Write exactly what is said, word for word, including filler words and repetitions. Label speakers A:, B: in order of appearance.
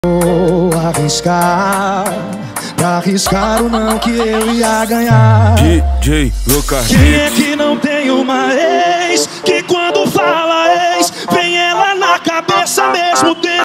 A: Vou arriscar, pra arriscar o não que eu ia ganhar.
B: D J Lucas.
A: Quem é que não tem uma ex que quando fala ex vem ela na cabeça mesmo tempo?